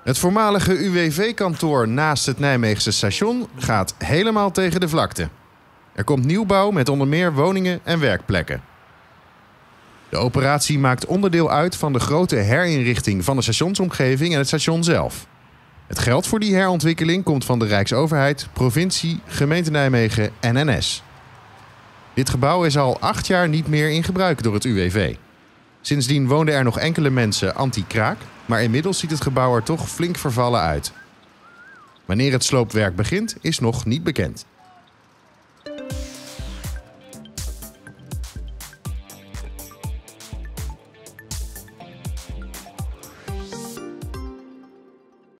Het voormalige UWV-kantoor naast het Nijmeegse station gaat helemaal tegen de vlakte. Er komt nieuwbouw met onder meer woningen en werkplekken. De operatie maakt onderdeel uit van de grote herinrichting van de stationsomgeving en het station zelf. Het geld voor die herontwikkeling komt van de Rijksoverheid, provincie, gemeente Nijmegen en NS. Dit gebouw is al 8 jaar niet meer in gebruik door het UWV. Sindsdien woonden er nog enkele mensen anti-kraak, maar inmiddels ziet het gebouw er toch flink vervallen uit. Wanneer het sloopwerk begint, is nog niet bekend.